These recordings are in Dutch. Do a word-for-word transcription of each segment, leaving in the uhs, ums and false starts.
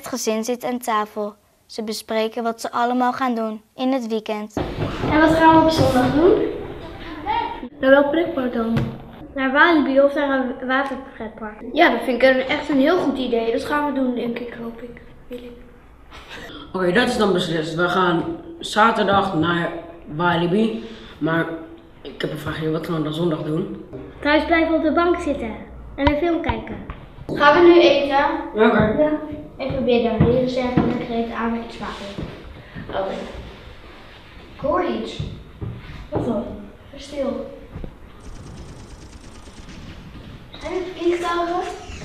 Het gezin zit aan tafel. Ze bespreken wat ze allemaal gaan doen in het weekend. En wat gaan we op zondag doen? Naar welk pretpark dan? Naar Walibi of naar een waterpretpark? Ja, dat vind ik een, echt een heel goed idee. Dat gaan we doen, denk ik, hoop ik. Wil ik. Oké, okay, dat is dan beslist. We gaan zaterdag naar Walibi. Maar ik heb een vraagje, wat gaan we dan zondag doen? Thuis blijven op de bank zitten en een film kijken. Gaan we nu eten? Ja, oké. Okay. Ja. Even bidden. Heer, zeggen lekker eten aan met iets smakelijk. Oké. Okay. Ik hoor iets. Wat dan? Even stil. Zijn het vliegtuigen?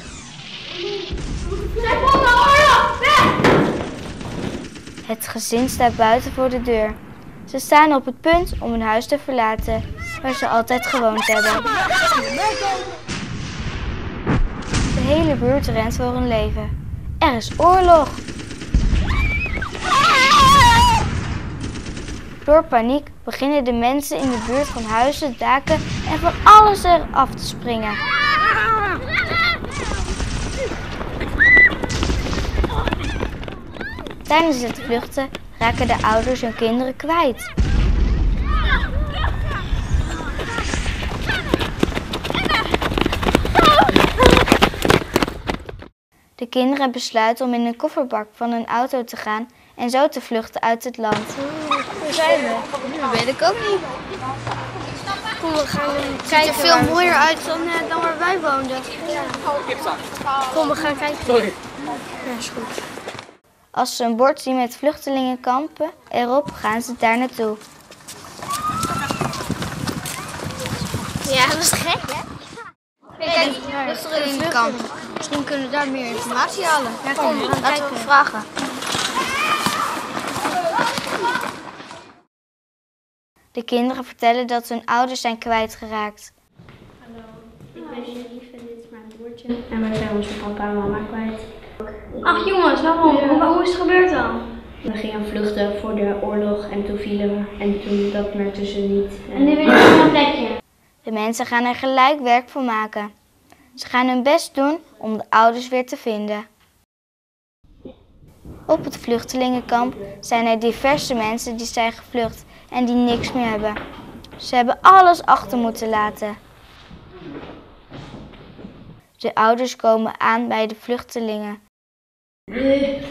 Zijn bommen, oorlog! Weg! Het gezin staat buiten voor de deur. Ze staan op het punt om hun huis te verlaten, waar ze altijd gewoond hebben. De hele buurt rent voor hun leven. Er is oorlog! Door paniek beginnen de mensen in de buurt van huizen, daken en van alles eraf te springen. Tijdens het vluchten raken de ouders hun kinderen kwijt. De kinderen besluiten om in een kofferbak van een auto te gaan en zo te vluchten uit het land. Waar zijn we? Dat weet ik ook niet. Kom, we gaan kijken. Het ziet er veel mooier uit dan, uh, dan waar wij woonden. Ja. Kom, we gaan kijken. Sorry. Ja, is goed. Als ze een bord zien met vluchtelingenkampen erop, gaan ze daar naartoe. Ja, dat is gek, hè? Kijk, vluchtelingenkamp. Misschien kunnen we daar meer informatie halen. Ja, kom, we gaan Laten kijken. we vragen. De kinderen vertellen dat hun ouders zijn kwijtgeraakt. Hallo, ik ben Sheriff en dit is mijn broertje. En wij zijn onze papa en mama kwijt. Ach jongens, waarom? Ja. Hoe is het gebeurd dan? We gingen vluchten voor de oorlog en toen vielen we. En toen dat merkten ze niet. En nu willen we een plekje. De mensen gaan er gelijk werk van maken. Ze gaan hun best doen om de ouders weer te vinden. Op het vluchtelingenkamp zijn er diverse mensen die zijn gevlucht en die niks meer hebben. Ze hebben alles achter moeten laten. De ouders komen aan bij de vluchtelingen. De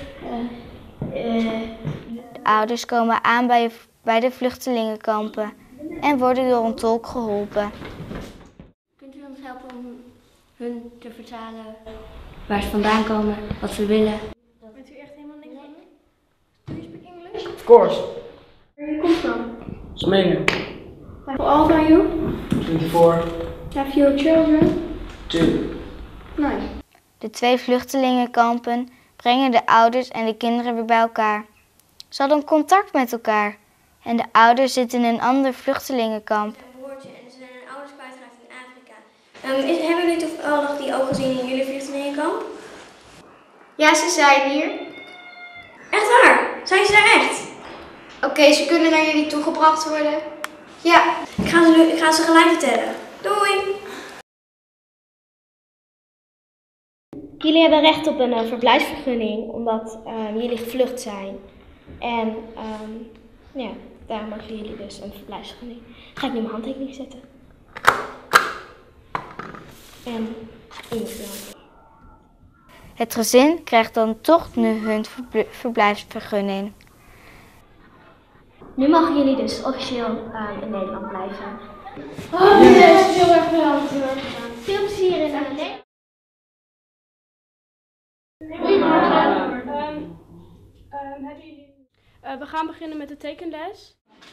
ouders komen aan bij, bij de vluchtelingenkampen en worden door een tolk geholpen. Kunt u ons helpen om hun te vertalen waar ze vandaan komen, wat ze willen? Weet u echt helemaal niks van? Do you speak English? Of course. Where you come from? Smegen. How old are you? twenty-four. Have you children? Two. Nice. De twee vluchtelingenkampen brengen de ouders en de kinderen weer bij elkaar. Ze hadden contact met elkaar en de ouders zitten in een ander vluchtelingenkamp. Een broertje en ze zijn hun ouders kwijtgeraakt in Afrika. Um, is, hebben jullie toevallig die ook gezien in jullie vluchtelingenkamp? Ja, ze zijn hier. Echt waar? Zijn ze daar echt? Oké, okay, ze kunnen naar jullie toegebracht worden. Ja. Ik ga ze, nu, ik ga ze gelijk vertellen. Doei! Jullie hebben recht op een uh, verblijfsvergunning omdat uh, jullie gevlucht zijn. En um, ja, daarom mogen jullie dus een verblijfsvergunning. Ga ik nu mijn handtekening zetten. En invullen. Het gezin krijgt dan toch nu hun verblijfsvergunning. Nu mogen jullie dus officieel uh, in Nederland blijven. Oh, yes, yes, heel erg bedankt. Veel plezier in Nederland. Goedemorgen. Um, um, hebben jullie... Uh, we gaan beginnen met de tekenles.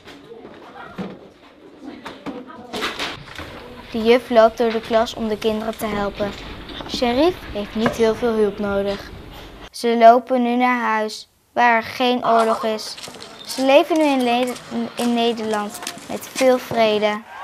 De juf loopt door de klas om de kinderen te helpen. Sheriff heeft niet heel veel hulp nodig. Ze lopen nu naar huis, waar er geen oorlog is. Ze leven nu in, in Nederland met veel vrede.